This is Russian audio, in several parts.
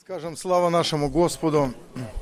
Скажем слава нашему Господу.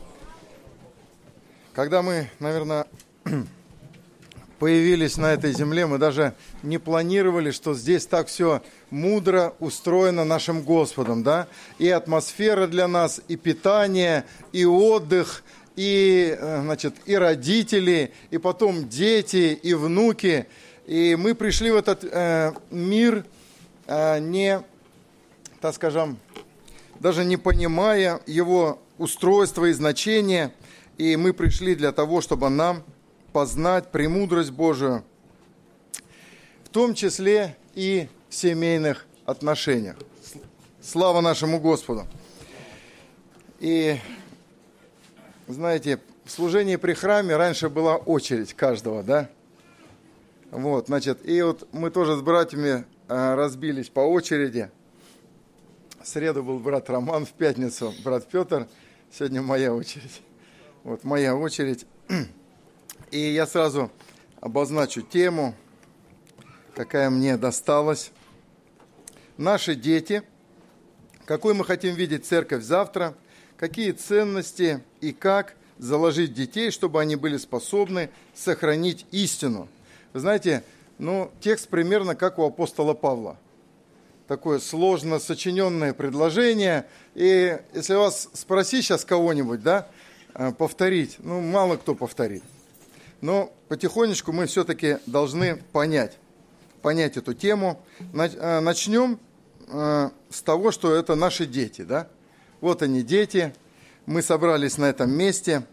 Когда мы, наверное, появились на этой земле, мы даже не планировали, что здесь так все мудро устроено нашим Господом, да? И атмосфера для нас, и питание, и отдых, и, значит, и родители, и потом дети, и внуки. И мы пришли в этот мир не, так скажем, даже не понимая его устройства и значения. И мы пришли для того, чтобы нам познать премудрость Божию, в том числе и в семейных отношениях. Слава нашему Господу! И, знаете, в служении при храме раньше была очередь каждого, да? Вот, значит, и вот мы тоже с братьями разбились по очереди. В среду был брат Роман, в пятницу брат Петр, сегодня моя очередь. Вот моя очередь. И я сразу обозначу тему, какая мне досталась. Наши дети. Какой мы хотим видеть церковь завтра. Какие ценности и как заложить детей, чтобы они были способны сохранить истину. Вы знаете, текст примерно как у апостола Павла. Такое сложно сочиненное предложение. И если вас спросить сейчас кого-нибудь, да, повторить, мало кто повторит. Но потихонечку мы все-таки должны понять эту тему. Начнем с того, что это наши дети, да? Вот они, дети. Мы собрались на этом месте.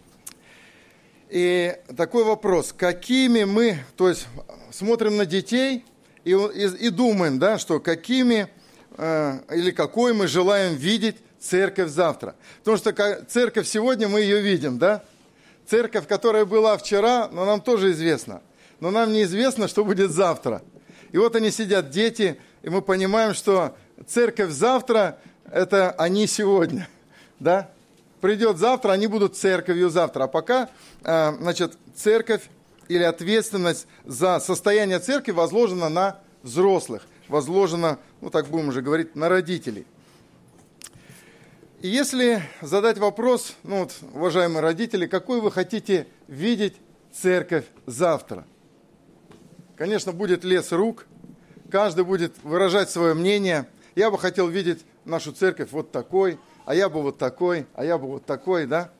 И такой вопрос, какими мы, то есть смотрим на детей и думаем, да, что какими или какой мы желаем видеть церковь завтра. Потому что церковь сегодня, мы ее видим, да? Церковь, которая была вчера, но нам тоже известно. Но нам неизвестно, что будет завтра. И вот они сидят, дети, и мы понимаем, что церковь завтра – это они сегодня, да? Придет завтра, они будут церковью завтра. А пока, церковь или ответственность за состояние церкви возложена на взрослых, возложена, так будем уже говорить, на родителей. И если задать вопрос, уважаемые родители, какой вы хотите видеть церковь завтра? Конечно, будет лес рук, каждый будет выражать свое мнение. Я бы хотел видеть нашу церковь вот такой, а я бы вот такой, а я бы вот такой, да?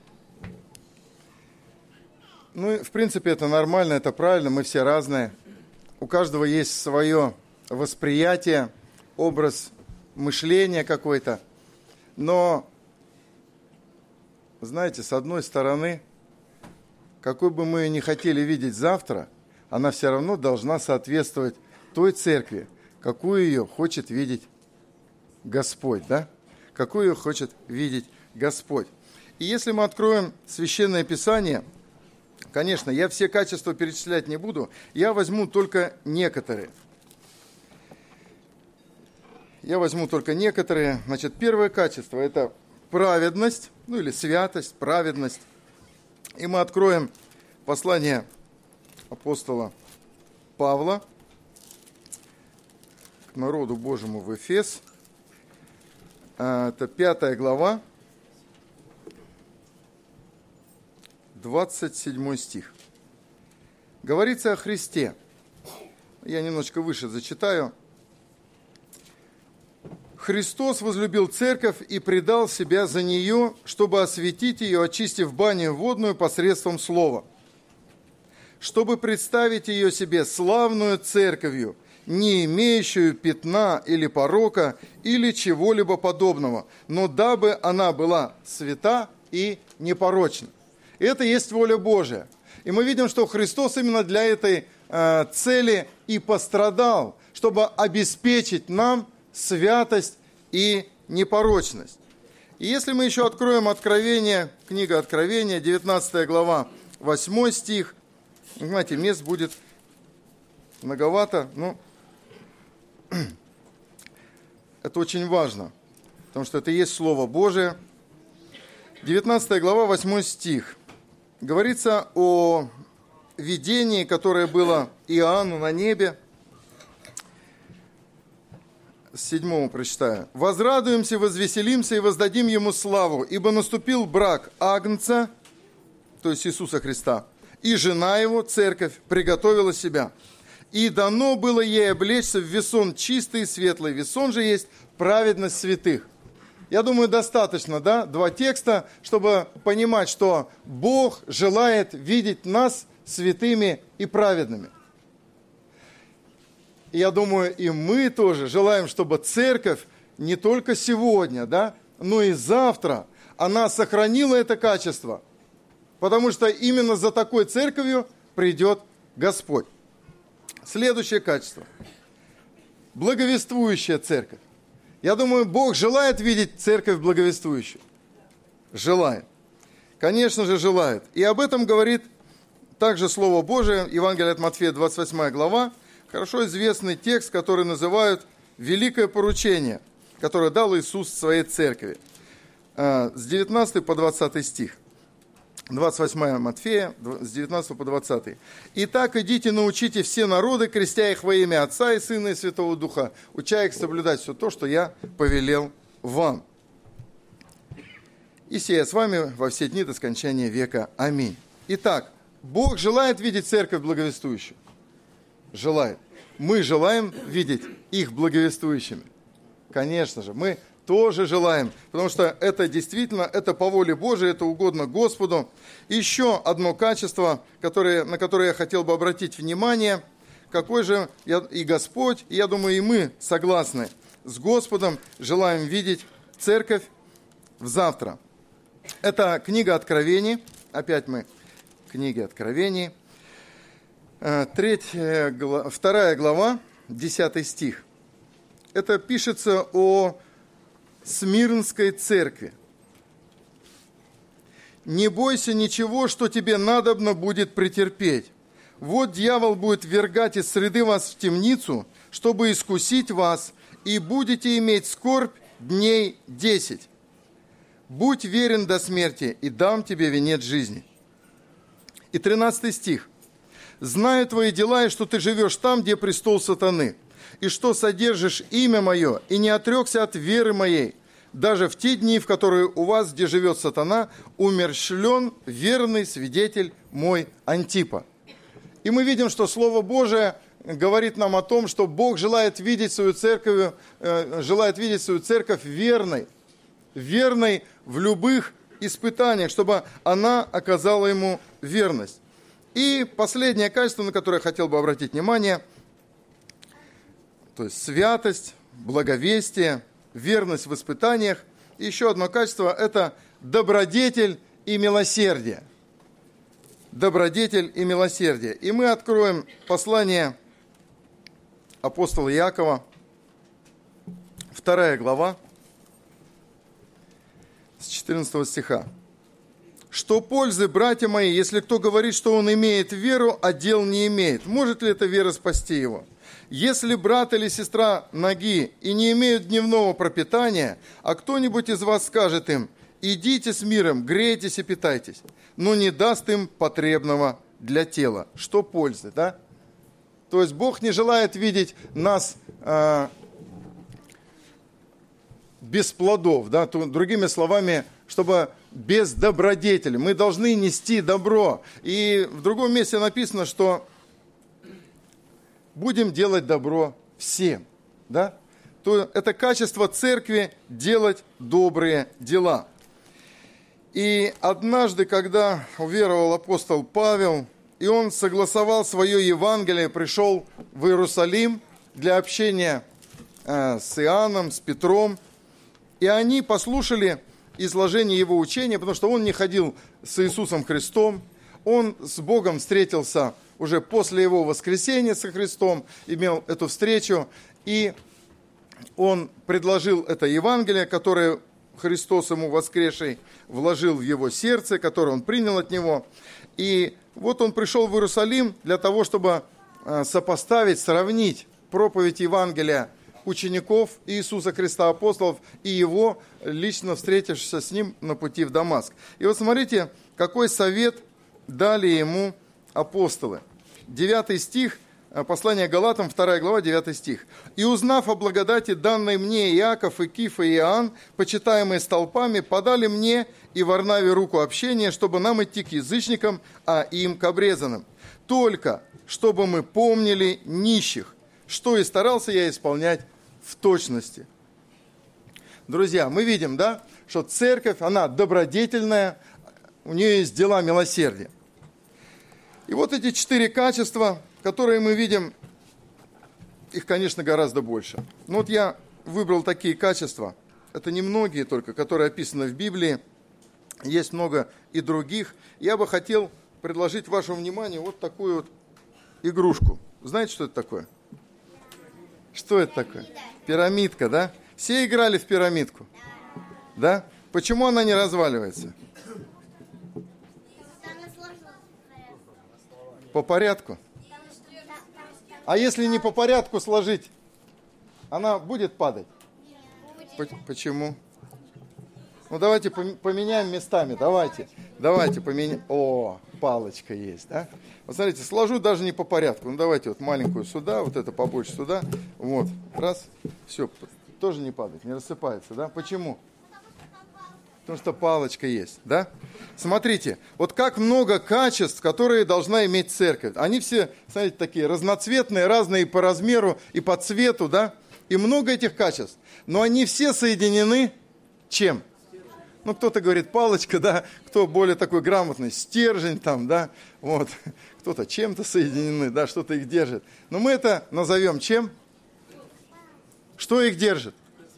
В принципе, это нормально, это правильно, мы все разные. У каждого есть свое восприятие, образ мышления какой-то. Но, знаете, с одной стороны, какой бы мы ее ни хотели видеть завтра, она все равно должна соответствовать той церкви, какую ее хочет видеть Господь, да? Какую ее хочет видеть Господь. И если мы откроем Священное Писание, конечно, я все качества перечислять не буду, я возьму только некоторые. Значит, первое качество – это праведность, или святость, праведность. И мы откроем послание апостола Павла к народу Божьему в Эфес. Это 5 глава, 27 стих. Говорится о Христе. Я немножечко выше зачитаю. «Христос возлюбил церковь и предал себя за нее, чтобы осветить ее, очистив баню водную посредством слова, чтобы представить ее себе славную церковью, не имеющую пятна или порока, или чего-либо подобного, но дабы она была свята и непорочна». Это есть воля Божия. И мы видим, что Христос именно для этой цели и пострадал, чтобы обеспечить нам святость и непорочность. И если мы еще откроем Откровение, книга Откровения, 19 глава, 8 стих, знаете, мест будет многовато, но это очень важно, потому что это и есть Слово Божие. 19 глава, 8 стих. Говорится о видении, которое было Иоанну на небе. с 7 прочитаю. «Возрадуемся, возвеселимся и воздадим Ему славу, ибо наступил брак Агнца, то есть Иисуса Христа, и жена Его, церковь, приготовила себя. И дано было ей облечься в весон чистый и светлый. Весон же есть праведность святых». Я думаю, достаточно, да, 2 текста, чтобы понимать, что Бог желает видеть нас святыми и праведными. И я думаю, и мы тоже желаем, чтобы церковь не только сегодня, да, но и завтра, она сохранила это качество. Потому что именно за такой церковью придет Господь. Следующее качество. Благовествующая церковь. Я думаю, Бог желает видеть церковь благовествующую. Желает. Конечно же, желает. И об этом говорит также Слово Божие, Евангелие от Матфея, 28 глава, хорошо известный текст, который называют «Великое поручение», которое дал Иисус своей церкви. С 19 по 20 стих. 28 Матфея, с 19 по 20. «Итак, идите, научите все народы, крестя их во имя Отца и Сына и Святого Духа, уча их соблюдать все то, что я повелел вам. И сея с вами во все дни до скончания века. Аминь». Итак, Бог желает видеть церковь благовествующую. Желает. Мы желаем видеть их благовествующими. Конечно же, мы тоже желаем, потому что это действительно, это по воле Божией, это угодно Господу. И еще одно качество, на которое я хотел бы обратить внимание, какой же и Господь, и я думаю, и мы согласны с Господом, желаем видеть церковь в завтра. Это книга Откровений, опять мы в книге Откровений, 2 глава, 10 стих. Это пишется о Смирнской церкви. «Не бойся ничего, что тебе надобно будет претерпеть. Вот дьявол будет ввергать из среды вас в темницу, чтобы искусить вас, и будете иметь скорбь дней 10. Будь верен до смерти, и дам тебе венец жизни». И 13 стих. «Знаю твои дела, и что ты живешь там, где престол сатаны, и что содержишь имя мое, и не отрекся от веры моей, даже в те дни, в которые у вас, где живет сатана, умерщвлен верный свидетель мой Антипа». И мы видим, что Слово Божие говорит нам о том, что Бог желает видеть свою церковь верной в любых испытаниях, чтобы она оказала ему верность. И последнее качество, на которое я хотел бы обратить внимание, то есть святость, благовестие, верность в испытаниях. И еще одно качество – это добродетель и милосердие. Добродетель и милосердие. И мы откроем послание апостола Иакова, 2 глава, с 14 стиха. «Что пользы, братья мои, если кто говорит, что он имеет веру, а дел не имеет? Может ли эта вера спасти его? Если брат или сестра ноги и не имеют дневного пропитания, а кто-нибудь из вас скажет им: идите с миром, грейтесь и питайтесь, но не даст им потребного для тела». Что пользы, да? То есть Бог не желает видеть нас без плодов, да? Другими словами, чтобы без добродетели. Мы должны нести добро. И в другом месте написано, что будем делать добро всем. Да? То это качество церкви – делать добрые дела. И однажды, когда уверовал апостол Павел, и он согласовал свое Евангелие, пришел в Иерусалим для общения с Иоанном, с Петром, и они послушали изложение его учения, потому что он не ходил с Иисусом Христом, он с Богом встретился уже после его воскресения со Христом, имел эту встречу, и он предложил это Евангелие, которое Христос ему воскресший вложил в его сердце, которое он принял от него. И вот он пришел в Иерусалим для того, чтобы сопоставить, сравнить проповедь Евангелия учеников Иисуса Христа, апостолов, и его, лично встретившись с ним на пути в Дамаск. И вот смотрите, какой совет дали ему апостолы. 9 стих Послание Галатам, 2 глава, 9 стих. «И узнав о благодати, данной мне Иаков, и Кифа, и Иоанн, почитаемые столпами, подали мне и Варнаве руку общения, чтобы нам идти к язычникам, а им к обрезанным. Только чтобы мы помнили нищих, что и старался я исполнять в точности». Друзья, мы видим, да, что церковь, она добродетельная, у нее есть дела милосердия. И вот эти 4 качества, которые мы видим, их, конечно, гораздо больше. Но вот я выбрал такие качества, это немногие только, которые описаны в Библии, есть много и других. Я бы хотел предложить вашему вниманию вот такую вот игрушку. Знаете, что это такое? Что это такое? Пирамидка, да? Все играли в пирамидку? Да? Почему она не разваливается? По порядку? А если не по порядку сложить, она будет падать? Почему? Ну, давайте поменяем местами. Давайте поменяем. О, палочка есть, да? Вот смотрите, сложу даже не по порядку. Ну, давайте вот маленькую сюда, вот это побольше сюда. Вот, раз, все, тоже не падает, не рассыпается, да? Почему? Потому что палочка есть, да? Смотрите, вот как много качеств, которые должна иметь церковь. Они все, смотрите, такие разноцветные, разные по размеру и по цвету, да? И много этих качеств. Но они все соединены чем? Ну, кто-то говорит палочка, да? Кто более такой грамотный, стержень там, да? Вот. Кто-то чем-то соединены, да? Что-то их держит. Но мы это назовем чем? Что их держит?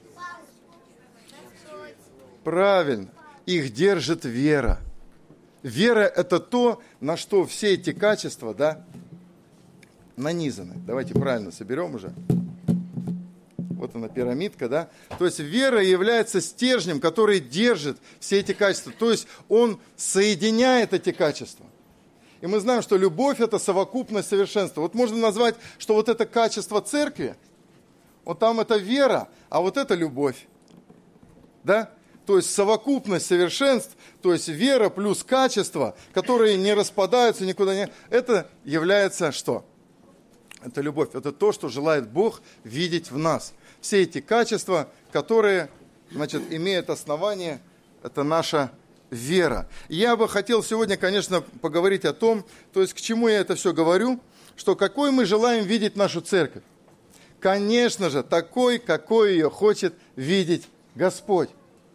Правильно, их держит вера. Вера – это то, на что все эти качества, да, нанизаны. Давайте правильно соберем уже. Вот она, пирамидка, да. То есть вера является стержнем, который держит все эти качества. То есть он соединяет эти качества. И мы знаем, что любовь – это совокупность совершенства. Вот можно назвать, что вот это качество церкви, вот там это вера, а вот это любовь. Да? То есть совокупность совершенств, то есть вера плюс качества, которые не распадаются никуда не... Это является что? Это любовь. Это то, что желает Бог видеть в нас. Все эти качества, которые, значит, имеют основание, это наша вера. Я бы хотел сегодня, конечно, поговорить о том, то есть к чему я это все говорю, что какой мы желаем видеть нашу церковь. Конечно же, такой, какой ее хочет видеть Господь.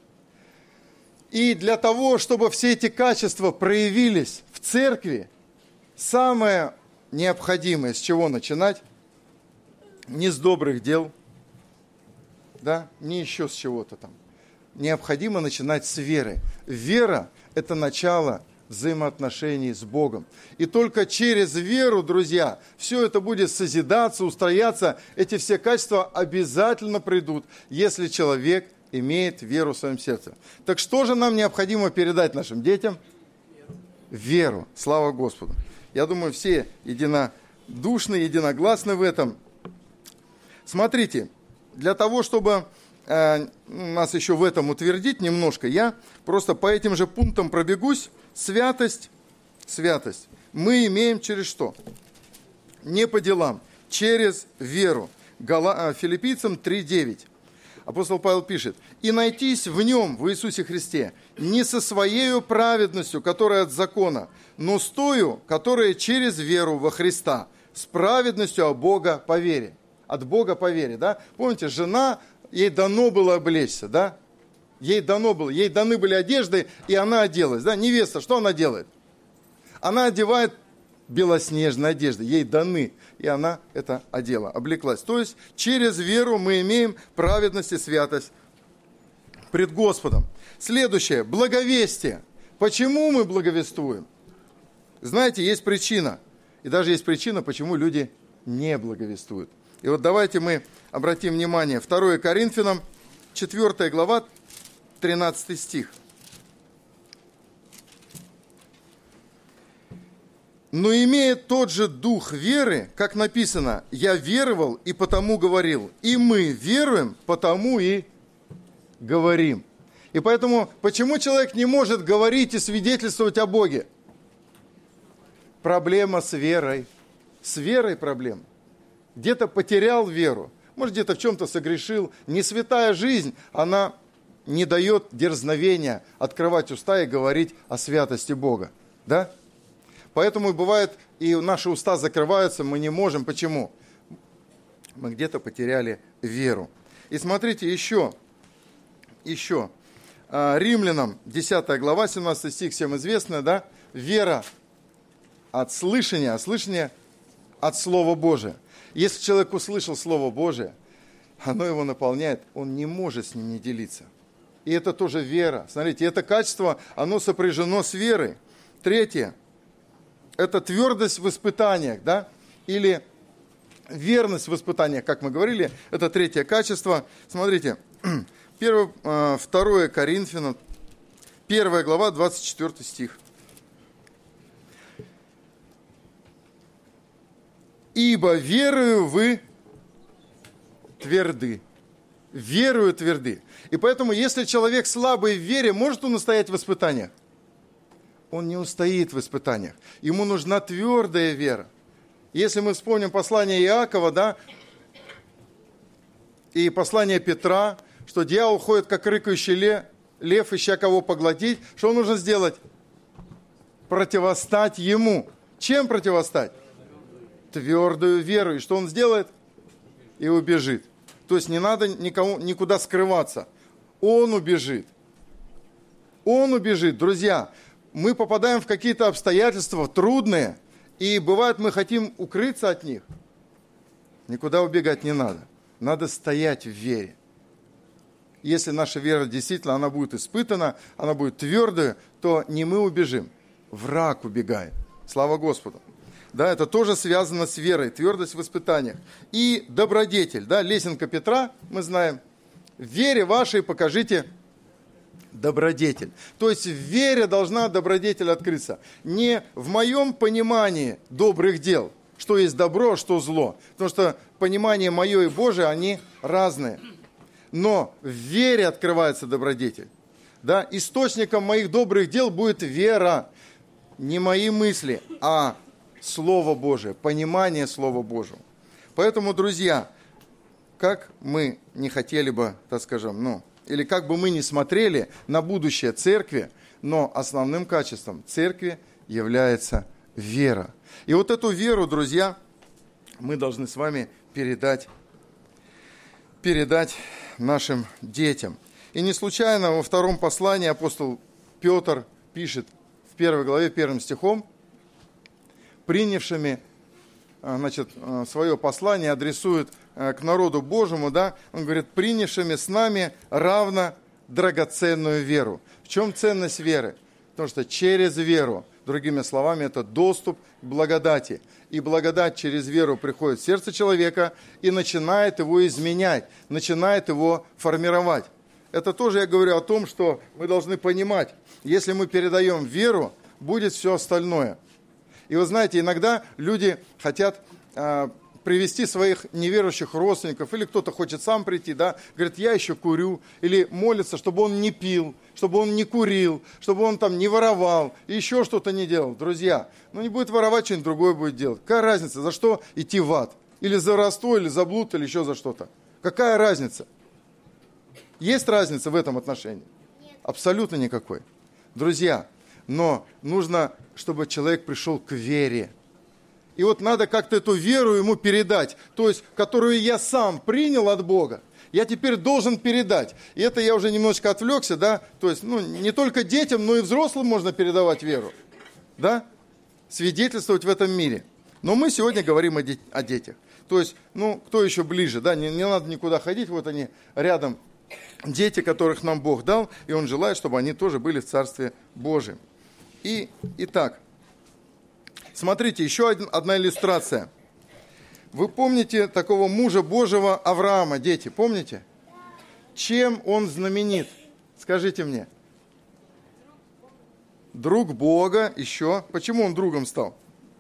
И для того, чтобы все эти качества проявились в церкви, самое необходимое, с чего начинать, не с добрых дел, да, не еще с чего-то там. Необходимо начинать с веры. Вера – это начало взаимоотношений с Богом. И только через веру, друзья, все это будет созидаться, устрояться. Эти все качества обязательно придут, если человек имеет веру в своем сердце. Так что же нам необходимо передать нашим детям? Веру. Слава Господу. Я думаю, все единодушны, единогласны в этом. Смотрите, для того, чтобы нас еще в этом утвердить немножко, я просто по этим же пунктам пробегусь. Святость. Мы имеем через что? Не по делам, через веру. Филиппийцам 3:9. Апостол Павел пишет: «И найтись в нем, в Иисусе Христе, не со своею праведностью, которая от закона, но с тою, которая через веру во Христа, с праведностью от Бога по вере». От Бога по вере, да? Помните, жена, ей дано было облечься, да? Ей даны были одежды, и она оделась, да? Невеста, что она делает? Она одевает белоснежные одежды, ей даны, и она это одела, облеклась. То есть через веру мы имеем праведность и святость пред Господом. Следующее, благовестие. Почему мы благовествуем? Знаете, есть причина, и даже есть причина, почему люди не благовествуют. И вот давайте мы обратим внимание, 2 Коринфянам, 4 глава, 13 стих. «Но имея тот же дух веры, как написано, я веровал и потому говорил, и мы веруем, потому и говорим». И поэтому, почему человек не может говорить и свидетельствовать о Боге? Проблема с верой. С верой проблема. где-то потерял веру, может, где-то в чем-то согрешил. Не святая жизнь, она не дает дерзновения открывать уста и говорить о святости Бога. Да? Поэтому бывает, и наши уста закрываются, мы не можем. Почему? Мы где-то потеряли веру. И смотрите, еще. Римлянам, 10 глава, 17 стих, всем известно, да? Вера от слышания, а слышание от Слова Божия. Если человек услышал Слово Божие, оно его наполняет, он не может с ним не делиться. И это тоже вера. Смотрите, это качество, оно сопряжено с верой. Третье, это твердость в испытаниях, да? Или верность в испытаниях, как мы говорили, это третье качество. Смотрите, 2 Коринфянам, 1 глава, 24 стих. «Ибо верою вы тверды». Верою тверды. И поэтому, если человек слабый в вере, может он устоять в испытаниях? Он не устоит в испытаниях. Ему нужна твердая вера. Если мы вспомним послание Иакова, да, и послание Петра, что дьявол ходит, как рыкающий лев, ища кого поглотить, что нужно сделать? Противостать ему. Чем противостать? Твердую веру. И что он сделает? И убежит. То есть не надо никуда скрываться. Он убежит. Он убежит. Друзья, мы попадаем в какие-то обстоятельства трудные, и бывает, мы хотим укрыться от них. Никуда убегать не надо. Надо стоять в вере. Если наша вера действительно, она будет испытана, она будет твердая, то не мы убежим. Враг убегает. Слава Господу. Да, это тоже связано с верой, твердость в испытаниях. И добродетель, да, лесенка Петра, мы знаем, в вере вашей покажите добродетель. То есть в вере должна добродетель открыться. Не в моем понимании добрых дел, что есть добро, что зло. Потому что понимание мое и Божие, они разные. Но в вере открывается добродетель. Да, источником моих добрых дел будет вера. Не мои мысли, а Слово Божие, понимание Слова Божьего. Поэтому, друзья, как мы не хотели бы, так скажем, или как бы мы ни смотрели на будущее церкви, но основным качеством церкви является вера. И вот эту веру, друзья, мы должны с вами передать нашим детям. И не случайно во втором послании апостол Петр пишет в 1 главе, 1 стихом, принявшими, свое послание адресует к народу Божьему, да, он говорит, принявшими с нами равно драгоценную веру. В чем ценность веры? Потому что через веру, другими словами, это доступ к благодати. И благодать через веру приходит в сердце человека и начинает его изменять, начинает его формировать. Это тоже я говорю о том, что мы должны понимать, если мы передаем веру, будет все остальное. И вы знаете, иногда люди хотят привести своих неверующих родственников, или кто-то хочет сам прийти, да, говорит, я еще курю, или молится, чтобы он не пил, чтобы он не курил, чтобы он там не воровал, и еще что-то не делал. Друзья, не будет воровать, что-нибудь другое будет делать. Какая разница, за что идти в ад? Или за воровство, или за блуд, или еще за что-то. Какая разница? Есть разница в этом отношении? Нет. Абсолютно никакой. Друзья, но нужно, чтобы человек пришел к вере. И вот надо как-то эту веру ему передать, то есть, которую я сам принял от Бога, я теперь должен передать. И это я уже немножечко отвлекся, да, то есть, не только детям, но и взрослым можно передавать веру, да, свидетельствовать в этом мире. Но мы сегодня говорим о детях. То есть, кто еще ближе, да, не надо никуда ходить, вот они рядом, дети, которых нам Бог дал, и Он желает, чтобы они тоже были в Царстве Божьем. Итак, смотрите, еще одна иллюстрация. Вы помните такого мужа Божьего Авраама, дети, помните? Чем он знаменит? Скажите мне. Друг Бога, еще. Почему он другом стал?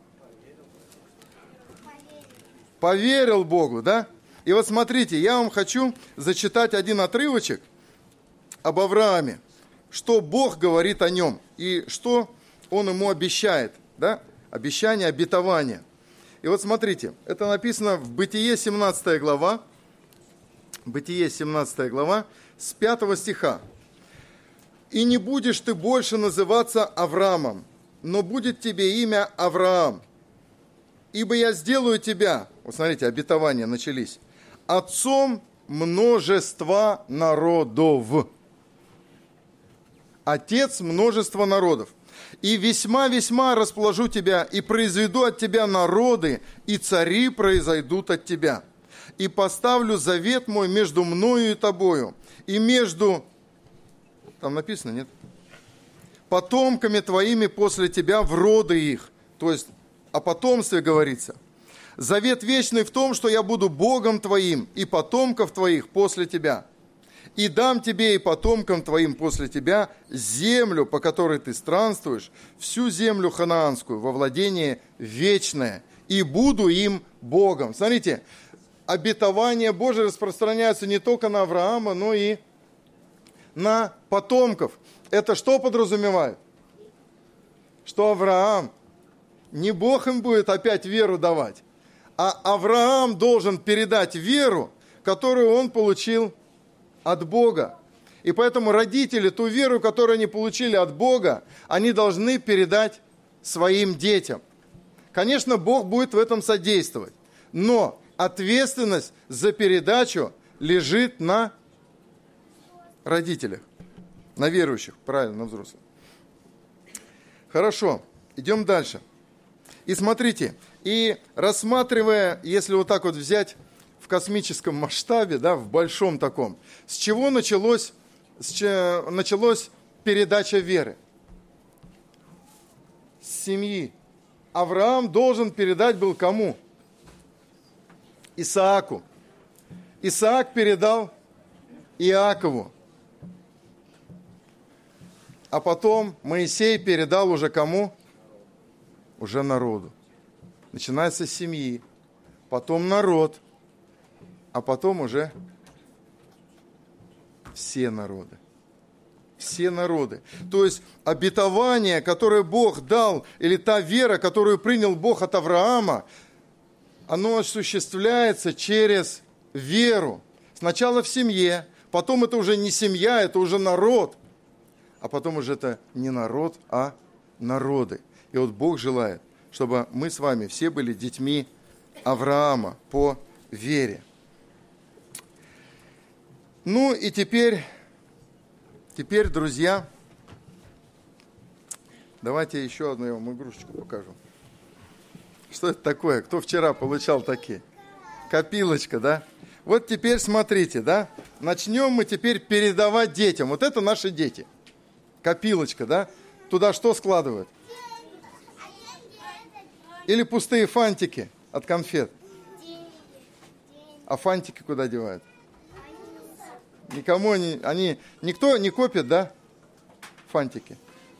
Поверил Богу, да? И вот смотрите, я вам хочу зачитать один отрывочек об Аврааме, что Бог говорит о нем и что Он ему обещает, да? Обещание, обетование. И И вот смотрите, это написано в Бытие 17 глава, Бытие 17 глава, с 5 стиха. «И не будешь ты больше называться Авраамом, но будет тебе имя Авраам. Ибо я сделаю тебя», вот смотрите, обетования начались, «отцом множества народов». Отец множества народов. «И весьма-весьма расположу тебя, и произведу от тебя народы, и цари произойдут от тебя. И поставлю завет мой между мною и тобою, и между...» Там написано, нет? «Потомками твоими после тебя в роды их». То есть о потомстве говорится. «Завет вечный в том, что я буду Богом твоим, и потомков твоих после тебя. И дам тебе и потомкам твоим после тебя землю, по которой ты странствуешь, всю землю ханаанскую, во владение вечное, и буду им Богом». Смотрите, обетования Божие распространяются не только на Авраама, но и на потомков. Это что подразумевает? Что Авраам, не Бог им будет опять веру давать, а Авраам должен передать веру, которую он получил от Бога. И поэтому родители ту веру, которую они получили от Бога, они должны передать своим детям. Конечно, Бог будет в этом содействовать, но ответственность за передачу лежит на родителях, на верующих, правильно, на взрослых. Хорошо, идем дальше. И смотрите, и рассматривая, если вот так вот взять в космическом масштабе, да, в большом таком, с чего началась передача веры? С семьи. Авраам должен передать был кому? Исааку. Исаак передал Иакову. А потом Моисей передал уже кому? Уже народу. Начинается с семьи, потом народ, а потом уже все народы. Все народы. То есть обетование, которое Бог дал, или та вера, которую принял Бог от Авраама, оно осуществляется через веру. Сначала в семье, потом это уже не семья, это уже народ. А потом уже это не народ, а народы. И вот Бог желает, чтобы мы с вами все были детьми Авраама по вере. Ну и теперь, друзья, давайте еще одну я вам игрушечку покажу. Что это такое? Кто вчера получал такие? Копилочка, да? Вот теперь смотрите, да? Начнем мы теперь передавать детям. Вот это наши дети. Копилочка, да? Туда что складывают? Или пустые фантики от конфет? А фантики куда девают? Никому никто не копит, да? Фантики.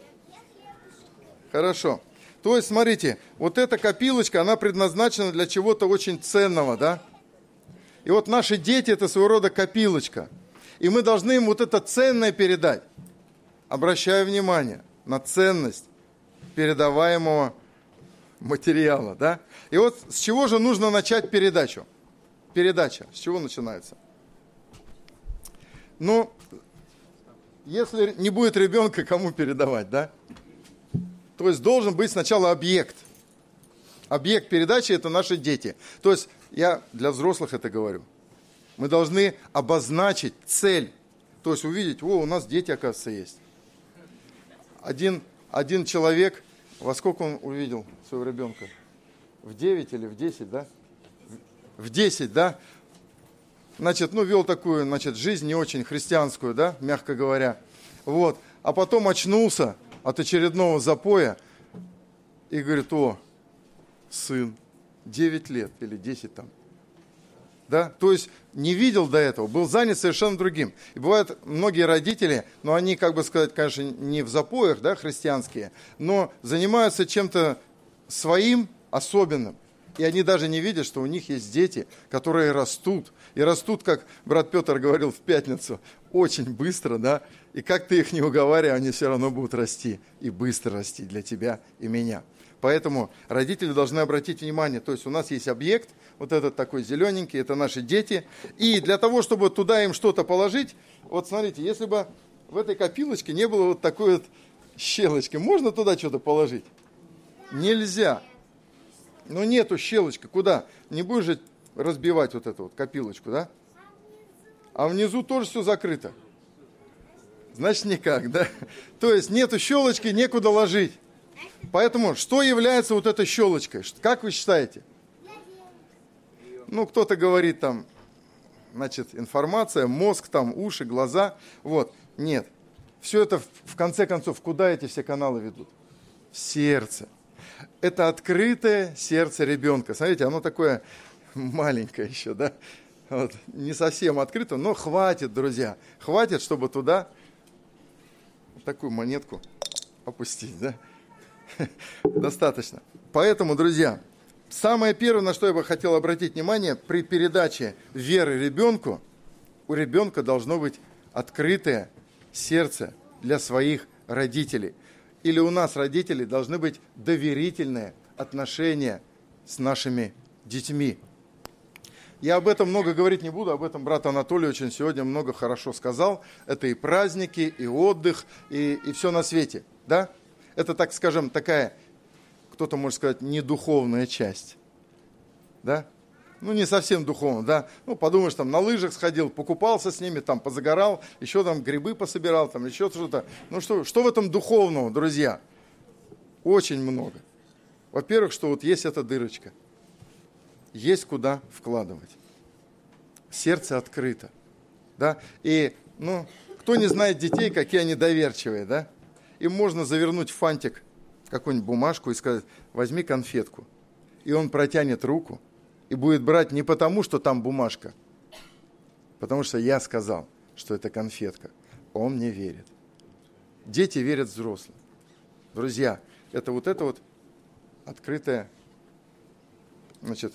Хорошо. То есть, смотрите, вот эта копилочка, она предназначена для чего-то очень ценного, да? И вот наши дети – это своего рода копилочка. И мы должны им вот это ценное передать. Обращаю внимание на ценность передаваемого материала, да? И вот с чего же нужно начать передачу? Передача, с чего начинается? Ну, если не будет ребенка, кому передавать, да? То есть должен быть сначала объект. Объект передачи – это наши дети. То есть я для взрослых это говорю. Мы должны обозначить цель. То есть увидеть, у нас дети, оказывается, есть. Один человек, во сколько он увидел своего ребенка? В 9 или в 10, да? В 10, да? Значит, вел такую, жизнь не очень христианскую, да, мягко говоря. Вот. А потом очнулся от очередного запоя и говорит, сын, 9 лет или 10 там. Да? То есть не видел до этого, был занят совершенно другим. И бывают многие родители, но они, конечно, не в запоях, да, христианские, но занимаются чем-то своим особенным. И они даже не видят, что у них есть дети, которые растут. И растут, как брат Петр говорил в пятницу, очень быстро, да. И как ты их не уговаривай, они все равно будут расти. И быстро расти для тебя и меня. Поэтому родители должны обратить внимание, то есть у нас есть объект, вот этот такой зелененький, это наши дети. И для того, чтобы туда им что-то положить, вот смотрите, если бы в этой копилочке не было вот такой вот щелочки, можно туда что-то положить? Нельзя. Ну нету щелочки, куда? Не будешь же разбивать вот эту вот копилочку, да? А внизу тоже все закрыто. Значит, никак, да? То есть нету щелочки, некуда ложить. Поэтому что является вот этой щелочкой? Как вы считаете? Ну, кто-то говорит там, значит, информация, мозг, там, уши, глаза. Вот, нет. Все это, в конце концов, куда эти все каналы ведут? В сердце. Это открытое сердце ребенка. Смотрите, оно такое маленькое еще, да? Вот, не совсем открыто, но хватит, друзья. Хватит, чтобы туда такую монетку опустить, да? Достаточно. Поэтому, друзья, самое первое, на что я бы хотел обратить внимание, при передаче веры ребенку, у ребенка должно быть открытое сердце для своих родителей. Или у нас, родителей, должны быть доверительные отношения с нашими детьми. Я об этом много говорить не буду, об этом брат Анатолий очень сегодня много хорошо сказал. Это и праздники, и отдых, и все на свете, да? Это, так скажем, такая, кто-то может сказать, недуховная часть, да? Ну, не совсем духовно, да? Ну, подумаешь, там, на лыжах сходил, покупался с ними, там, позагорал, еще там грибы пособирал, там, еще что-то. Ну, что в этом духовного, друзья? Очень много. Во-первых, что вот есть эта дырочка. Есть куда вкладывать. Сердце открыто, да? И, ну, кто не знает детей, какие они доверчивые, да? Им можно завернуть в фантик какую-нибудь бумажку и сказать, возьми конфетку. И он протянет руку и будет брать не потому, что там бумажка, потому что я сказал, что это конфетка. Он мне верит. Дети верят взрослым. Друзья, это вот открытое, значит,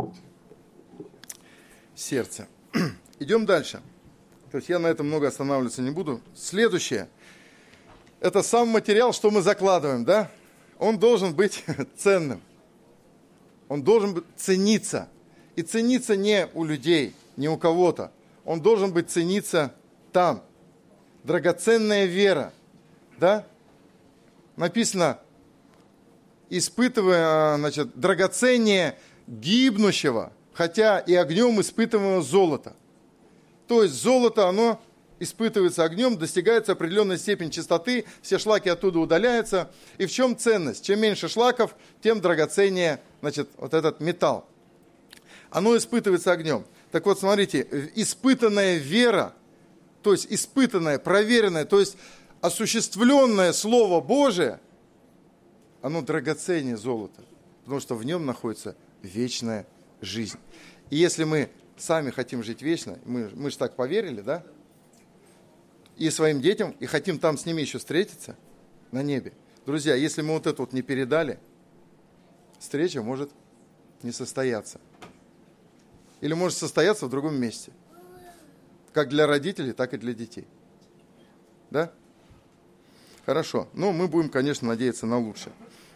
сердце. Идем дальше. То есть я на этом много останавливаться не буду. Следующее. Это сам материал, что мы закладываем, да? Он должен быть ценным. Он должен цениться. И цениться не у людей, не у кого-то. Он должен быть цениться там. Драгоценная вера, да? Написано, испытывая, значит, драгоценнее гибнущего, хотя и огнем испытываемого золота. То есть золото, оно испытывается огнем, достигается определенной степени чистоты, все шлаки оттуда удаляются. И в чем ценность? Чем меньше шлаков, тем драгоценнее, значит, вот этот металл. Оно испытывается огнем. Так вот, смотрите, испытанная вера, то есть испытанное, проверенное, то есть осуществленное Слово Божие, оно драгоценнее золота, потому что в нем находится вечная жизнь. И если мы сами хотим жить вечно, мы же так поверили, да? И своим детям, и хотим там с ними еще встретиться на небе. Друзья, если мы вот это вот не передали, встреча может не состояться. Или может состояться в другом месте. Как для родителей, так и для детей. Да? Хорошо. Ну, мы будем, конечно, надеяться на лучшее.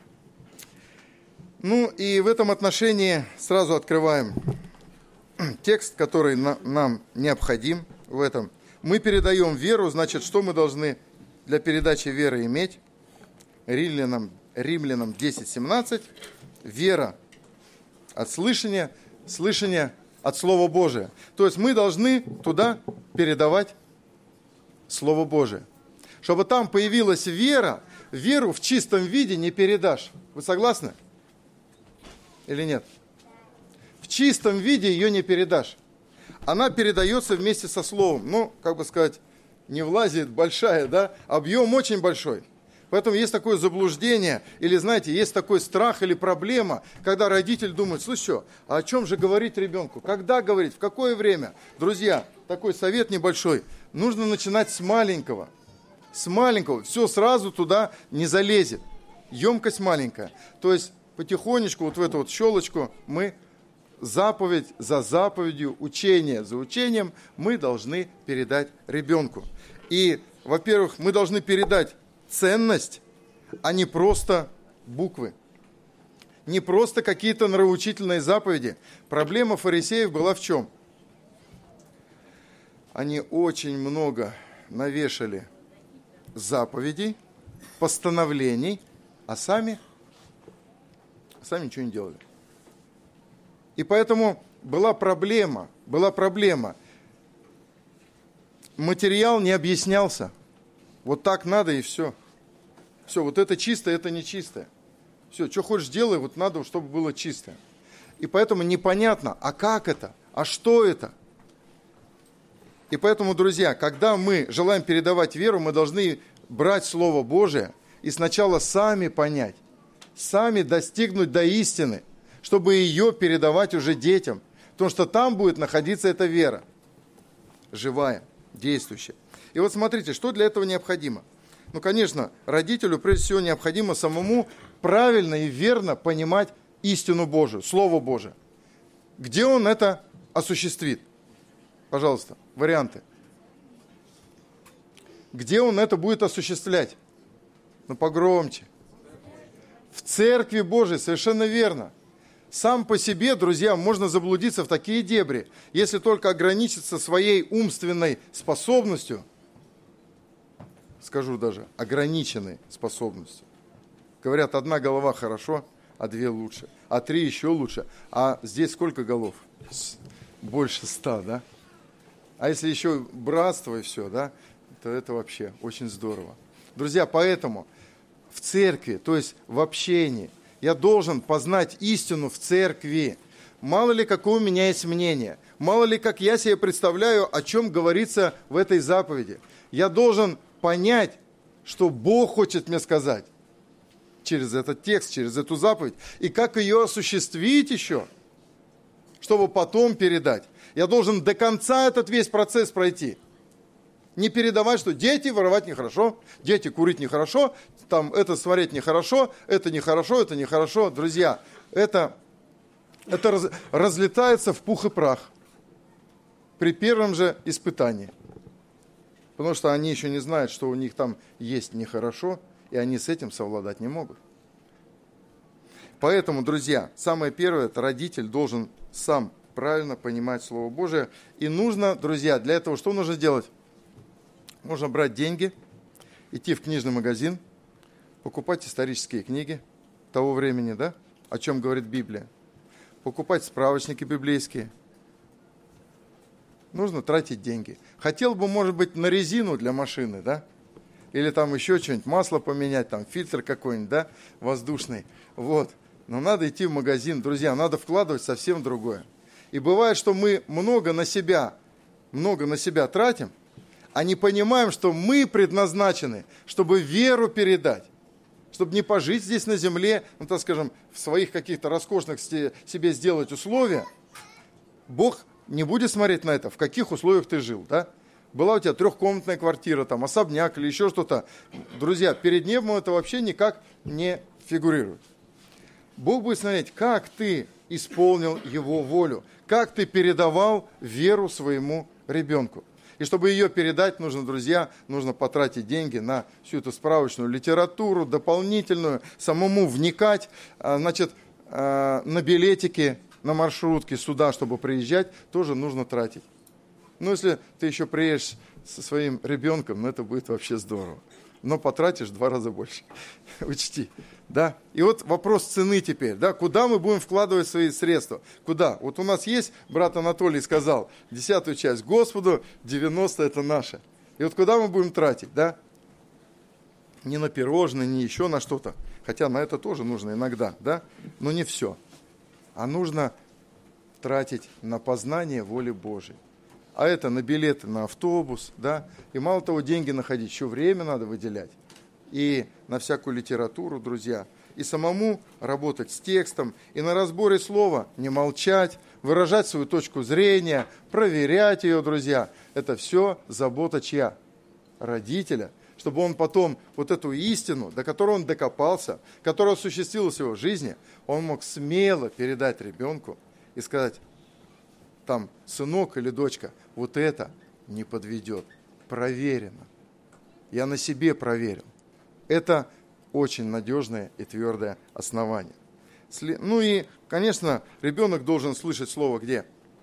Ну, и в этом отношении сразу открываем текст, который нам необходим в этом. Мы передаем веру, значит, что мы должны для передачи веры иметь? Римлянам 10:17. Вера от слышания, слышание от Слова Божия. То есть мы должны туда передавать Слово Божие. Чтобы там появилась вера, веру в чистом виде не передашь. Вы согласны? Или нет? В чистом виде ее не передашь. Она передается вместе со словом. Ну, как бы сказать, не влазит большая, да? Объем очень большой. Поэтому есть такое заблуждение, или, знаете, есть такой страх или проблема, когда родитель думает, слушай, что, а о чем же говорить ребенку? Когда говорить? В какое время? Друзья, такой совет небольшой. Нужно начинать с маленького. С маленького. Все сразу туда не залезет. Емкость маленькая. То есть потихонечку вот в эту вот щелочку мы заповедь за заповедью, учение за учением мы должны передать ребенку. И, во-первых, мы должны передать ценность, а не просто буквы. не просто какие-то нравоучительные заповеди. Проблема фарисеев была в чем? Они очень много навешали заповедей, постановлений, а сами ничего не делали. И поэтому была проблема. Материал не объяснялся. Вот так надо и все. Все, вот это чистое, это нечистое. Все, что хочешь делай, вот надо, чтобы было чистое. И поэтому непонятно, а как это, а что это? И поэтому, друзья, когда мы желаем передавать веру, мы должны брать Слово Божие и сначала сами понять, сами достигнуть до истины, чтобы ее передавать уже детям. Потому что там будет находиться эта вера, живая, действующая. И вот смотрите, что для этого необходимо. Ну, конечно, родителю прежде всего необходимо самому правильно и верно понимать истину Божию, Слово Божие. Где он это осуществит? Пожалуйста, варианты. Где он это будет осуществлять? Ну, погромче. В Церкви Божией, совершенно верно. Сам по себе, друзья, можно заблудиться в такие дебри, если только ограничиться своей умственной способностью, скажу даже, ограниченной способностью. Говорят, одна голова хорошо, а две лучше, а три еще лучше. А здесь сколько голов? Больше 100, да? А если еще братство и все, да, то это вообще очень здорово. Друзья, поэтому в церкви, то есть в общении, я должен познать истину в церкви. Мало ли, какое у меня есть мнение. Мало ли, как я себе представляю, о чем говорится в этой заповеди. Я должен понять, что Бог хочет мне сказать через этот текст, через эту заповедь. И как ее осуществить еще, чтобы потом передать. Я должен до конца этот весь процесс пройти. Не передавать, что дети воровать нехорошо, дети курить нехорошо, там это смотреть нехорошо, это нехорошо, это нехорошо. Друзья, это разлетается в пух и прах при первом же испытании. Потому что они еще не знают, что у них там есть нехорошо, и они с этим совладать не могут. Поэтому, друзья, самое первое, это родитель должен сам правильно понимать Слово Божие. И нужно, друзья, для этого что нужно делать? Можно брать деньги, идти в книжный магазин, покупать исторические книги того времени, да, о чем говорит Библия, покупать справочники библейские. Нужно тратить деньги. Хотел бы, может быть, на резину для машины, да, или там еще что-нибудь, масло поменять, там фильтр какой-нибудь, да, воздушный, вот. Но надо идти в магазин, друзья, надо вкладывать совсем другое. И бывает, что мы много на себя тратим, а не понимаем, что мы предназначены, чтобы веру передать, чтобы не пожить здесь на земле, ну, так скажем, в своих каких-то роскошных себе сделать условия. Бог не будет смотреть на это, в каких условиях ты жил, да? Была у тебя трехкомнатная квартира, там, особняк или еще что-то. Друзья, перед небом это вообще никак не фигурирует. Бог будет смотреть, как ты исполнил Его волю, как ты передавал веру своему ребенку. И чтобы ее передать, нужно, друзья, нужно потратить деньги на всю эту справочную литературу, дополнительную, самому вникать, значит, на билетики, на маршрутки сюда, чтобы приезжать, тоже нужно тратить. Ну, если ты еще приедешь со своим ребенком, ну, это будет вообще здорово. Но потратишь в 2 раза больше. Учти. Да? И вот вопрос цены теперь. Да? Куда мы будем вкладывать свои средства? Куда? Вот у нас есть, брат Анатолий сказал, 10-ю часть Господу, 90 это наше. И вот куда мы будем тратить? Да? Не на пирожные, не еще на что-то. Хотя на это тоже нужно иногда. Да? Но не все. А нужно тратить на познание воли Божией. А это на билеты на автобус, да, и мало того, деньги находить, еще время надо выделять. И на всякую литературу, друзья, и самому работать с текстом, и на разборе слова не молчать, выражать свою точку зрения, проверять ее, друзья. Это все забота чья? Родителя, чтобы он потом вот эту истину, до которой он докопался, которая осуществилась в его жизни, он мог смело передать ребенку и сказать: там, сынок или дочка, вот это не подведет. Проверено. Я на себе проверил. Это очень надежное и твердое основание. Ну и, конечно, ребенок должен слышать слово где?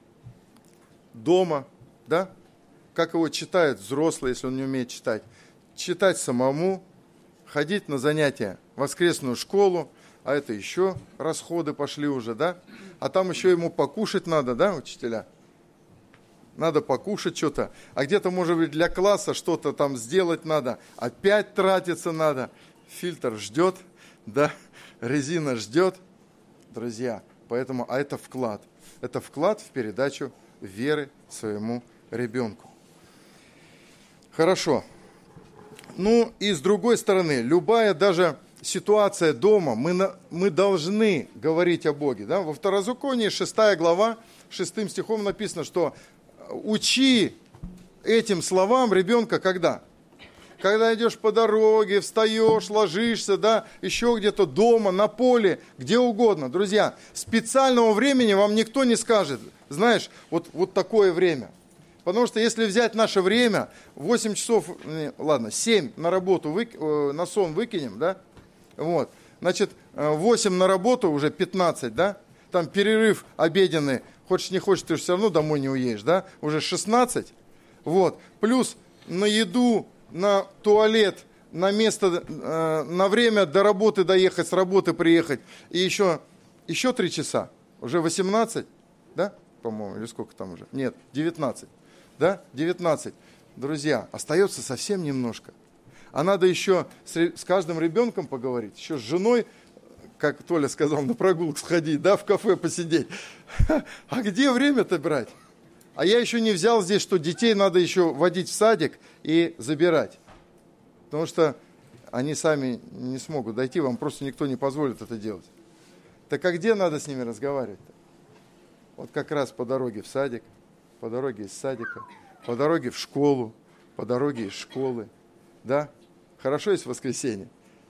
Дома, да? Как его читают взрослые, если он не умеет читать. Читать самому, ходить на занятия в воскресную школу, а это еще расходы пошли уже, да? А там еще ему покушать надо, да, учителя? Надо покушать что-то, а где-то, может быть, для класса что-то там сделать надо, опять тратиться надо. Фильтр ждет, да, резина ждет, друзья. Поэтому, а это вклад в передачу веры своему ребенку. Хорошо. Ну и с другой стороны, любая даже ситуация дома, мы должны говорить о Боге. Да? Во Второзаконии 6 глава, 6 стихом написано, что учи этим словам ребенка когда? Когда идешь по дороге, встаешь, ложишься, да, еще где-то дома, на поле, где угодно. Друзья, специального времени вам никто не скажет. Знаешь, вот такое время. Потому что если взять наше время, 8 часов, ладно, 7 на работу, на сон выкинем, да, вот, значит, 8 на работу, уже 15, да, там перерыв обеденный, хочешь не хочешь, ты же все равно домой не уедешь, да, уже 16, вот, плюс на еду, на туалет, на место, на время до работы доехать, с работы приехать, и еще 3 часа, уже 18, да, по-моему, или сколько там уже, нет, 19. Да, 19. Друзья, остается совсем немножко. А надо еще с каждым ребенком поговорить, еще с женой, как Толя сказал, на прогулку сходить, да, в кафе посидеть. А где время-то брать? А я еще не взял здесь, что детей надо еще водить в садик и забирать. Потому что они сами не смогут дойти, вам просто никто не позволит это делать. Так а где надо с ними разговаривать-то? Вот как раз по дороге в садик, по дороге из садика, по дороге в школу, по дороге из школы. Да? Хорошо есть воскресенье?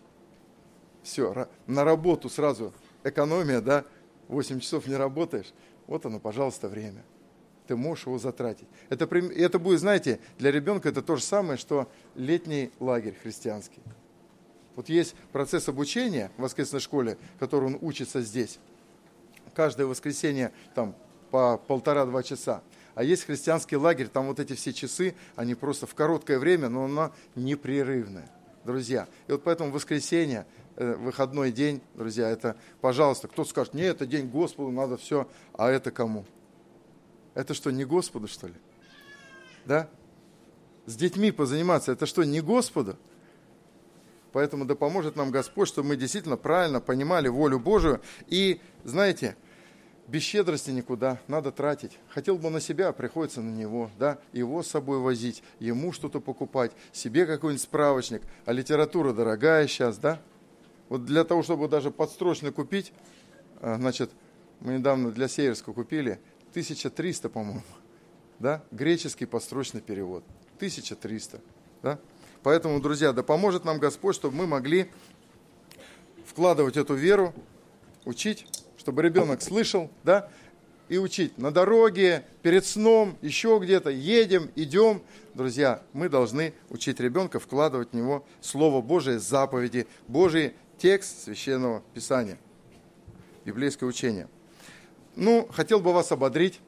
Все, на работу сразу экономия, да? 8 часов не работаешь. Вот оно, пожалуйста, время. Ты можешь его затратить. Это будет, знаете, для ребенка это то же самое, что летний лагерь христианский. Вот есть процесс обучения в воскресной школе, который он учится здесь. Каждое воскресенье там по 1,5-2 часа. А есть христианский лагерь, там вот эти все часы, они просто в короткое время, но она непрерывная, друзья. И вот поэтому воскресенье, выходной день, друзья, это, пожалуйста, кто-то скажет, нет, это день Господу, надо все, а это кому? Это что, не Господу, что ли? Да? С детьми позаниматься, это что, не Господу? Поэтому да поможет нам Господь, чтобы мы действительно правильно понимали волю Божию. И, знаете, без щедрости никуда, надо тратить. Хотел бы на себя, приходится на него, да, его с собой возить, ему что-то покупать, себе какой-нибудь справочник, а литература дорогая сейчас, да. Вот для того, чтобы даже подстрочно купить, значит, мы недавно для Северска купили 1300, по-моему, да, греческий подстрочный перевод, 1300, да. Поэтому, друзья, да поможет нам Господь, чтобы мы могли вкладывать эту веру, учить, чтобы ребенок слышал, да, и учить на дороге, перед сном, еще где-то, едем, идем. Друзья, мы должны учить ребенка, вкладывать в него Слово Божие, заповеди Божии, текст Священного Писания, библейское учение. Ну, хотел бы вас ободрить.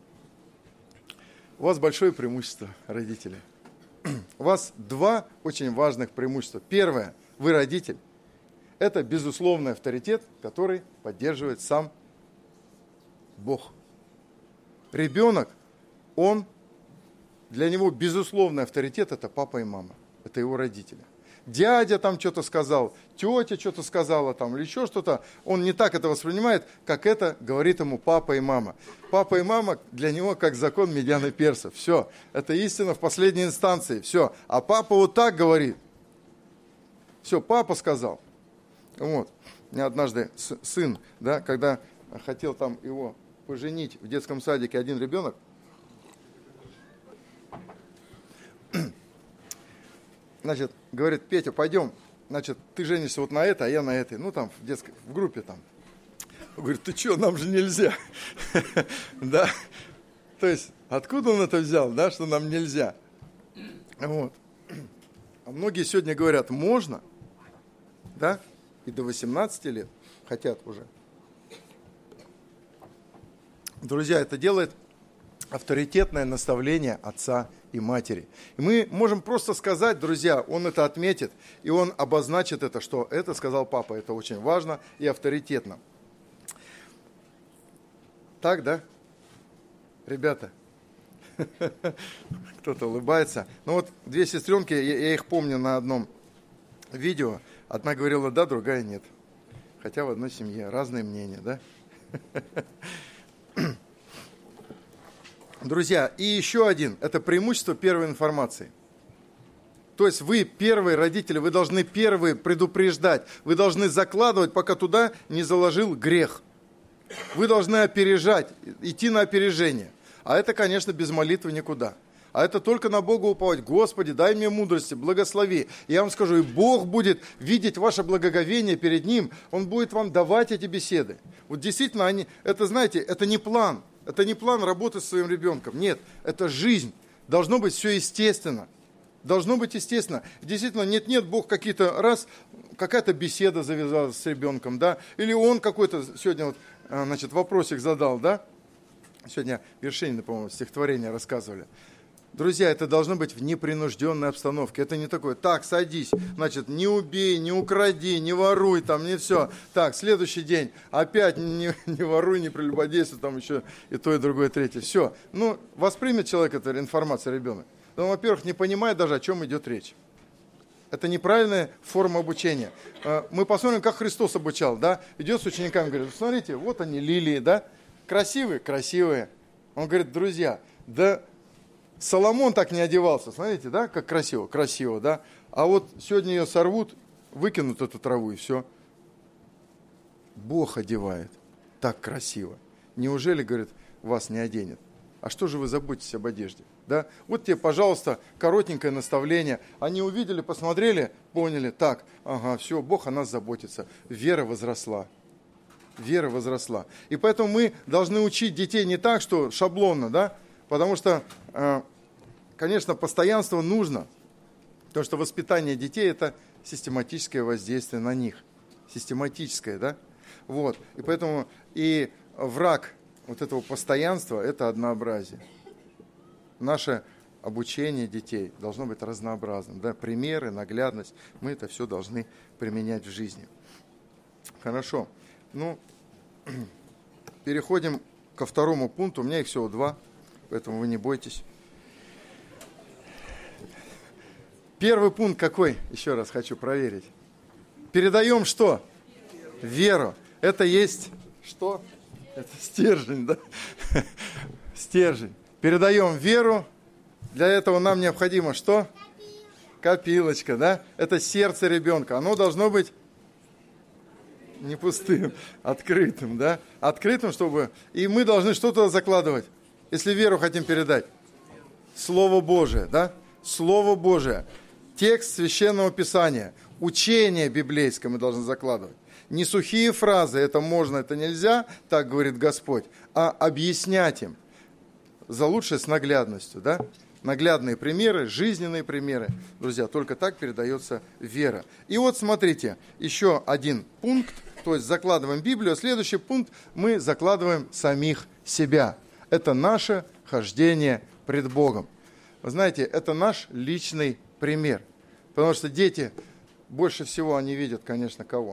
У вас большое преимущество, родители. У вас 2 очень важных преимущества. Первое, вы родитель. Это безусловный авторитет, который поддерживает сам Бог. Ребенок, для него безусловный авторитет – это папа и мама, это его родители. Дядя там что-то сказал, тетя что-то сказала там, или еще что-то, он не так это воспринимает, как это говорит ему папа и мама. Папа и мама для него как закон медян и персов. Все, это истина в последней инстанции, все. А папа вот так говорит. Все, папа сказал. Вот. У меня однажды сын, да, когда хотел там его поженить в детском садике один ребенок, значит, говорит, Петя, пойдем, значит, ты женишься вот на этой, а я на этой, ну там в группе там. Он говорит, ты что, нам же нельзя. Да, то есть, откуда он это взял, да, что нам нельзя? Вот. А многие сегодня говорят, можно, да, и до 18 лет хотят уже. Друзья, это делает авторитетное наставление отца и матери. И мы можем просто сказать, друзья, он это отметит, и он обозначит это, что это сказал папа. Это очень важно и авторитетно. Так, да? Ребята? Кто-то улыбается. Ну вот две сестренки, я их помню на одном видео. Одна говорила да, другая нет. Хотя в одной семье разные мнения, да? Друзья, и еще один, это преимущество первой информации. То есть вы первые родители, вы должны первые предупреждать, вы должны закладывать, пока туда не заложил грех. Вы должны опережать, идти на опережение. А это, конечно, без молитвы никуда. А это только на Бога уповать. Господи, дай мне мудрости, благослови. Я вам скажу, и Бог будет видеть ваше благоговение перед Ним. Он будет вам давать эти беседы. Вот действительно, это, знаете, это не план. Это не план работы со своим ребенком. Нет, это жизнь. Должно быть все естественно. Должно быть естественно. Действительно, нет, Бог какая-то беседа завязалась с ребенком, да? Или он какой-то сегодня вопросик задал, да? Сегодня Вершинина, по-моему, стихотворение рассказывали. Друзья, это должно быть в непринужденной обстановке. Это не такое, так, садись, не убей, не укради, не воруй, не все. Так, следующий день, опять не воруй, не прелюбодействуй, еще и то, и другое, и третье. Все. Воспримет человек эту информацию, ребенок. Он, во-первых, не понимает даже, о чем идет речь. Это неправильная форма обучения. Мы посмотрим, как Христос обучал, да? Идет с учениками, говорит, смотрите, вот они, лилии, да? Красивые, красивые. Он говорит, друзья, да Соломон так не одевался, смотрите, да, как красиво, красиво, да? А вот сегодня ее сорвут, выкинут эту траву и все. Бог одевает так красиво. Неужели, говорит, вас не оденет? А что же вы заботитесь об одежде? Да? Вот тебе, пожалуйста, коротенькое наставление. Они увидели, посмотрели, поняли, так, ага, все, Бог о нас заботится. Вера возросла. Вера возросла. И поэтому мы должны учить детей не так, что шаблонно, да? Потому что, конечно, постоянство нужно. Потому что воспитание детей – это систематическое воздействие на них. Систематическое, да? Вот. И поэтому и враг вот этого постоянства – это однообразие. Наше обучение детей должно быть разнообразным. Да? Примеры, наглядность. Мы это все должны применять в жизни. Хорошо. Переходим ко второму пункту. У меня их всего 2, поэтому вы не бойтесь. Первый пункт какой? Еще раз хочу проверить. Передаем что? Веру. Это есть что? Это стержень, да? Стержень. Передаем веру. Для этого нам необходимо что? Копилочка, да? Это сердце ребенка. Оно должно быть не пустым, открытым, да? Открытым, чтобы... И мы должны что туда закладывать, если веру хотим передать? Слово Божие, да? Слово Божие. Текст Священного Писания. Учение библейское мы должны закладывать. Не сухие фразы, это можно, это нельзя, так говорит Господь, а объяснять им. За лучшее с наглядностью, да? Наглядные примеры, жизненные примеры. Друзья, только так передается вера. И вот смотрите, еще один пункт, то есть закладываем Библию, а следующий пункт мы закладываем самих себя. Это наше хождение пред Богом. Вы знаете, это наш личный пример. Потому что дети, больше всего они видят, конечно, кого?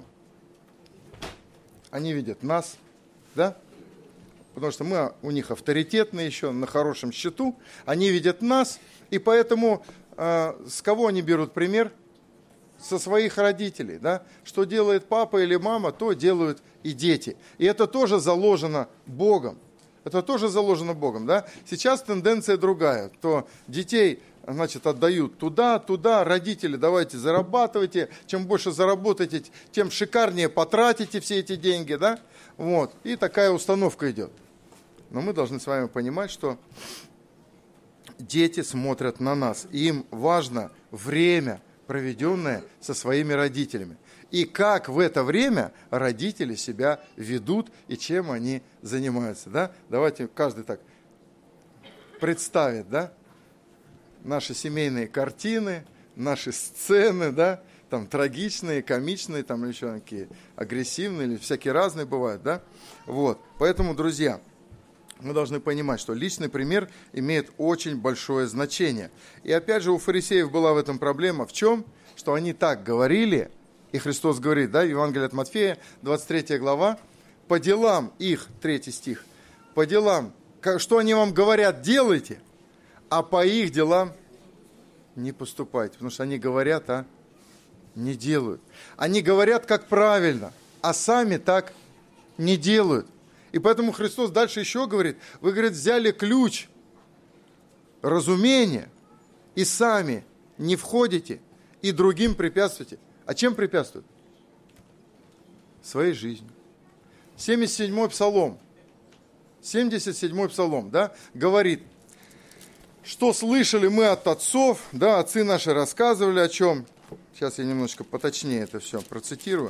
Они видят нас, да? Потому что мы у них авторитетные еще, на хорошем счету. Они видят нас, и поэтому с кого они берут пример? Со своих родителей, да? Что делает папа или мама, то делают и дети. И это тоже заложено Богом. Это тоже заложено Богом, да? Сейчас тенденция другая, то детей, отдают туда, родители, давайте зарабатывайте, чем больше заработаете, тем шикарнее потратите все эти деньги, да? Вот, и такая установка идет. Но мы должны с вами понимать, что дети смотрят на нас, и им важно время, проведенное со своими родителями. И как в это время родители себя ведут и чем они занимаются. Да? Давайте каждый так представит, да? Наши семейные картины, наши сцены, да? Там трагичные, комичные, там еще такие агрессивные, или всякие разные бывают. Да? Вот. Поэтому, друзья, мы должны понимать, что личный пример имеет очень большое значение. И опять же, у фарисеев была в этом проблема. В чем? Что они так говорили, и Христос говорит, да, Евангелие от Матфея, 23 глава, по делам их, 3 стих, по делам, что они вам говорят, делайте, а по их делам не поступайте. Потому что они говорят, а не делают. Они говорят, как правильно, а сами так не делают. И поэтому Христос дальше еще говорит, вы, говорит, взяли ключ разумения и сами не входите, и другим препятствуете. А чем препятствуют? Своей жизнью. 77-й псалом, 77-й псалом, да, говорит, что слышали мы от отцов, да, отцы наши рассказывали о чем. Сейчас я немножечко поточнее это все процитирую.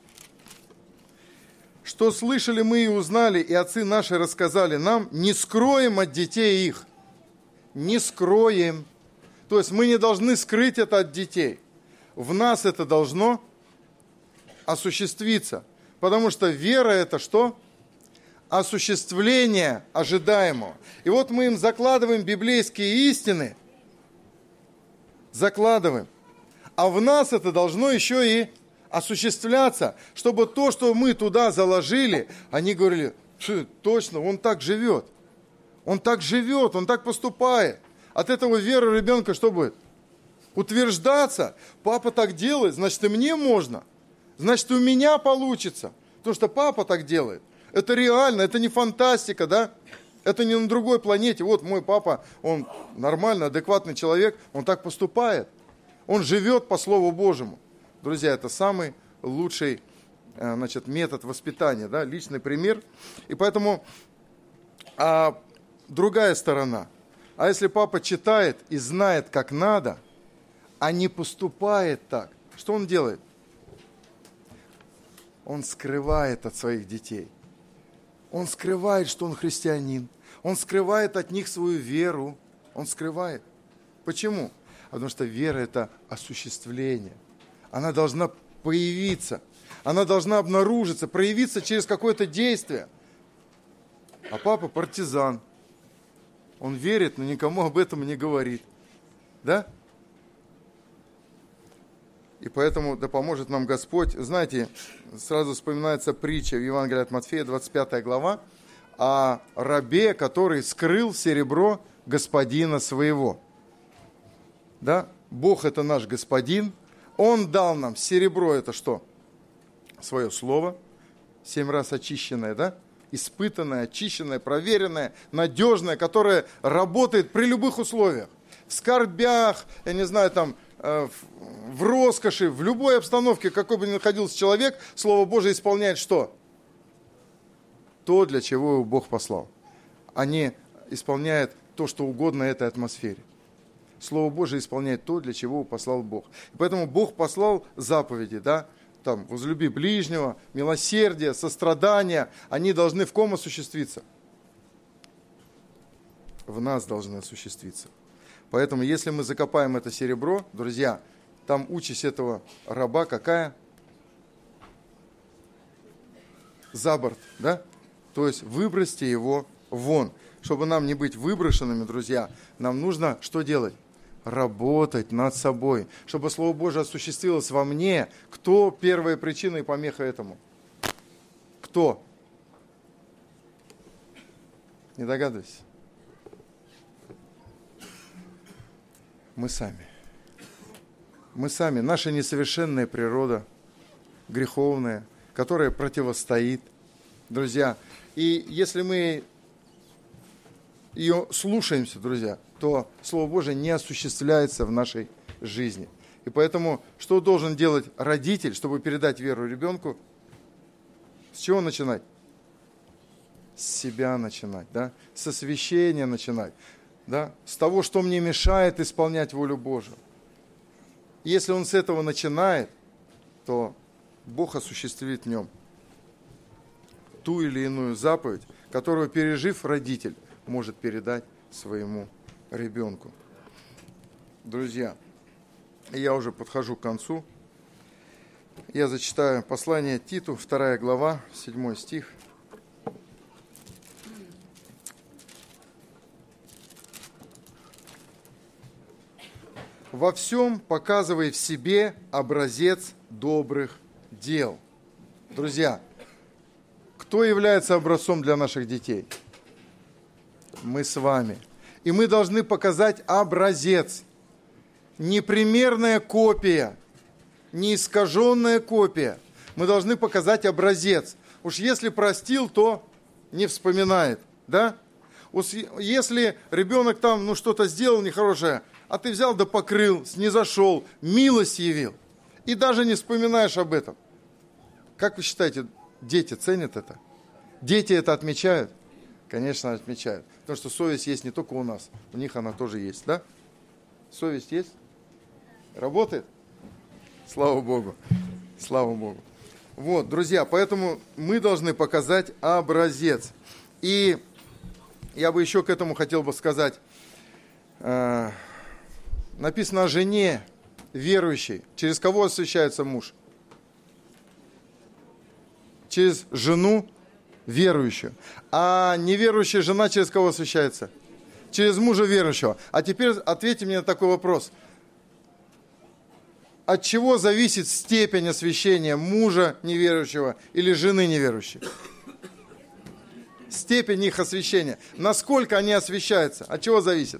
Что слышали мы и узнали, и отцы наши рассказали нам, не скроем от детей их. Не скроем. То есть мы не должны скрыть это от детей. В нас это должно осуществиться. Потому что вера это что? Осуществление ожидаемого. И вот мы им закладываем библейские истины. Закладываем. А в нас это должно еще и осуществляться, чтобы то, что мы туда заложили, они говорили, точно, он так живет, он так поступает. От этого вера ребенка что будет? Утверждаться. Папа так делает, значит и мне можно, значит и у меня получится. То, что папа так делает, это реально, это не фантастика, да? Это не на другой планете. Вот мой папа, он нормальный, адекватный человек, он так поступает. Он живет по Слову Божьему. Друзья, это самый лучший, значит, метод воспитания, да, личный пример. И поэтому другая сторона. А если папа читает и знает, как надо, а не поступает так, что он делает? Он скрывает от своих детей. Он скрывает, что он христианин. Он скрывает от них свою веру. Он скрывает. Почему? Потому что вера – это осуществление. Она должна появиться, она должна обнаружиться, проявиться через какое-то действие. А папа партизан. Он верит, но никому об этом не говорит. Да? И поэтому да поможет нам Господь. Знаете, сразу вспоминается притча в Евангелии от Матфея, 25 глава, о рабе, который скрыл серебро господина своего. Да? Бог – это наш господин. Он дал нам серебро, это что? Свое слово, 7 раз очищенное, да? Испытанное, очищенное, проверенное, надежное, которое работает при любых условиях. В скорбях, я не знаю, там, в роскоши, в любой обстановке, какой бы ни находился человек, Слово Божие исполняет что? То, для чего его Бог послал. А не исполняет то, что угодно этой атмосфере. Слово Божие исполняет то, для чего его послал Бог. И поэтому Бог послал заповеди, да, там, возлюби ближнего, милосердие, сострадание, они должны в ком осуществиться? В нас должны осуществиться. Поэтому, если мы закопаем это серебро, друзья, там участь этого раба какая? За борт, да? То есть выбросьте его вон. Чтобы нам не быть выброшенными, друзья, нам нужно что делать? Работать над собой, чтобы Слово Божие осуществилось во мне. Кто первая причина и помеха этому? Кто? Не догадывайся. Мы сами. Мы сами. Наша несовершенная природа, греховная, которая противостоит. Друзья, и если мы ее слушаемся, друзья, то Слово Божие не осуществляется в нашей жизни. И поэтому, что должен делать родитель, чтобы передать веру ребенку? С чего начинать? С себя начинать, да? С освящения начинать, да? С того, что мне мешает исполнять волю Божию. И если он с этого начинает, то Бог осуществит в нем ту или иную заповедь, которую, пережив, родитель может передать своему ребенку. Друзья, я уже подхожу к концу. Я зачитаю послание Титу, 2 глава, 7 стих. во всем показывай в себе образец добрых дел. Друзья, кто является образцом для наших детей? Мы с вами. И мы должны показать образец. Не примерная копия, не искаженная копия. Мы должны показать образец. Уж если простил, то не вспоминает, да? Если ребенок там, что-то сделал нехорошее, а ты взял да покрыл, снизошел, милость явил, и даже не вспоминаешь об этом. Как вы считаете, дети ценят это? Дети это отмечают? Конечно, отмечают. Потому что совесть есть не только у нас, у них она тоже есть, да? Совесть есть? Работает? Слава Богу. Слава Богу. Вот, друзья, поэтому мы должны показать образец. И я бы еще к этому хотел бы сказать. Написано о жене верующей. Через кого освящается муж? Через жену верующую. А неверующая жена через кого освящается? Через мужа верующего. А теперь ответьте мне на такой вопрос. От чего зависит степень освящения мужа неверующего или жены неверующей? Степень их освящения. Насколько они освящаются? От чего зависит?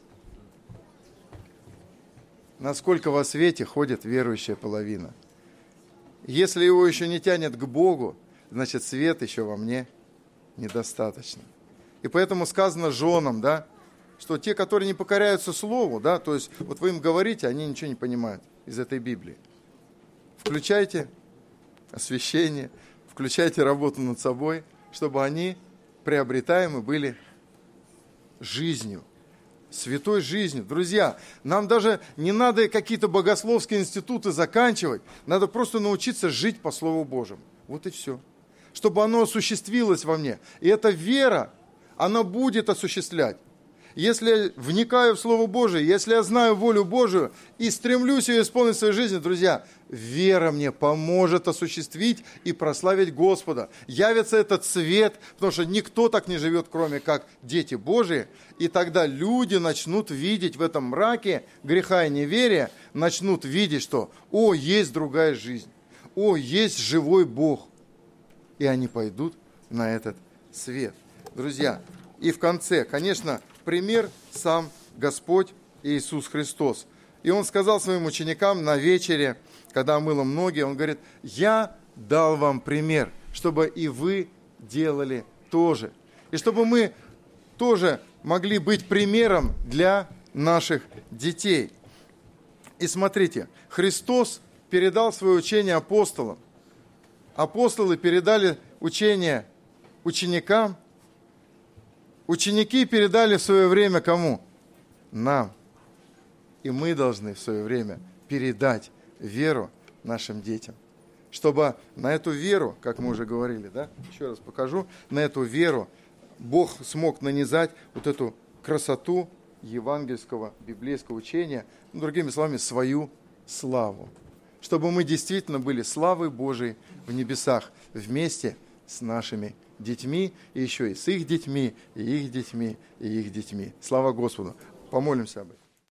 Насколько во свете ходит верующая половина. Если его еще не тянет к Богу, значит свет еще во мне недостаточно. И поэтому сказано женам, да, что те, которые не покоряются слову, да, то есть вот вы им говорите, они ничего не понимают из этой Библии. Включайте освящение, включайте работу над собой, чтобы они приобретаемы были жизнью, святой жизнью. Друзья, нам даже не надо какие-то богословские институты заканчивать, надо просто научиться жить по Слову Божьему. Вот и все. Чтобы оно осуществилось во мне. И эта вера, она будет осуществлять. Если я вникаю в Слово Божие, если я знаю волю Божию и стремлюсь ее исполнить в своей жизни, друзья, вера мне поможет осуществить и прославить Господа. Явится этот свет, потому что никто так не живет, кроме как дети Божии. И тогда люди начнут видеть в этом мраке греха и неверия, начнут видеть, что есть другая жизнь, есть живой Бог. И они пойдут на этот свет. Друзья, и в конце, конечно, пример сам Господь Иисус Христос. И Он сказал своим ученикам на вечере, когда омыл им ноги, Он говорит: «Я дал вам пример, чтобы и вы делали тоже». И чтобы мы тоже могли быть примером для наших детей. И смотрите, Христос передал свое учение апостолам. Апостолы передали учение ученикам. Ученики передали в свое время кому? Нам. И мы должны в свое время передать веру нашим детям. Чтобы на эту веру, как мы уже говорили, да, еще раз покажу, на эту веру Бог смог нанизать вот эту красоту евангельского, библейского учения, другими словами, свою славу. Чтобы мы действительно были славой Божией в небесах вместе с нашими детьми, и еще и с их детьми, и их детьми, и их детьми. Слава Господу! Помолимся об этом.